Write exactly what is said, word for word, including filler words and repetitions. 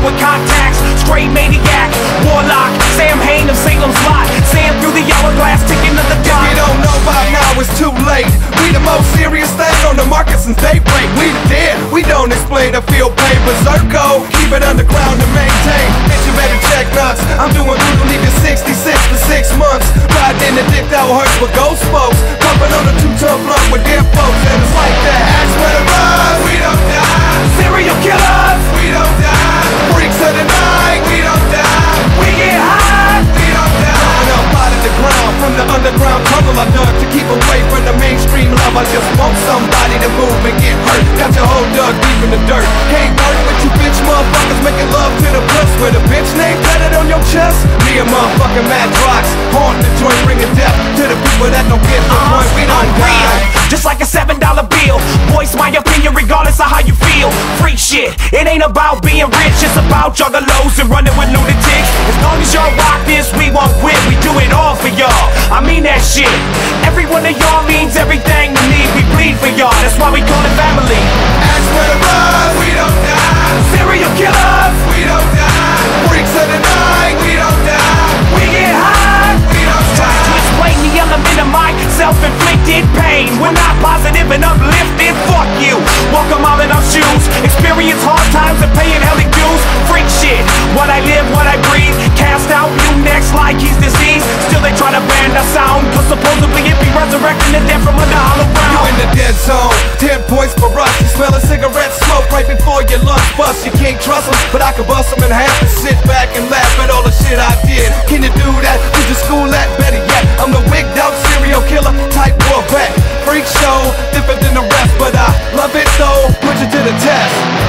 with contacts. Straight maniac, warlock, Sam Hain of Salem's Lot. Sam through the hourglass, ticking to the clock. If you don't know by now, it's too late. We the most serious thing on the market since daybreak. We the dead, we don't explain or feel pain. Berserko, keep it underground to maintain. Bitch, you better check nuts. I'm doing good to leave you sixty-six for six months. Riding in the dick that hurts with ghost folks. Pumping on a two-ton blunt with dead folks. And it's like that. Ask where the rise, we don't die. Serial killers, We don't die. Freaks of the night, we don't die. we get high. We don't die. Coming up out of the ground, from the underground tunnel I dug to keep away from the mainstream love. I just want somebody to move and get hurt. Got your whole dug deep in the dirt. Can't work with you bitch motherfuckers making love to the puss with a bitch name tatted on your chest. Me and motherfucking Mad Rocks, haunting the joint, bringing death to the people that don't get the point. We don't Unreal, die. just like a seven dollar bill. Voice my opinion regardless of how you feel. Free shit, it ain't about being rich. It's about juggalos and running with lunatics. As long as y'all rock this, we won't quit. We do it all for y'all, I mean that shit. Every one of y'all means everything to me. We bleed for y'all, that's why we call it family. Ask where the rise, we don't die. Serial killers, We don't die. Freaks of the night, we don't die. we get high. We don't Try to die. explain the element of my self-inflicted pain. We're not positive and uplifted, fuck you. Welcome all in our shoes. Experience hard times and paying heavy dues. Freak shit, what I live, what I breathe. Cast out new necks like he's diseased. Still they try to ban our sound, cause supposedly it be resurrecting the dead from under hollow You ground. in the dead zone, ten points for us. You smell a cigarette smoke right before your lunch bust. You can't trust them, but I can bust them in half and sit back and laugh at all the shit I did. Can you do that? Did you school that? Better yet, I'm the wigged out serial killer type war vet. Freak show, different than the rest, but I love it though. Put you to the test.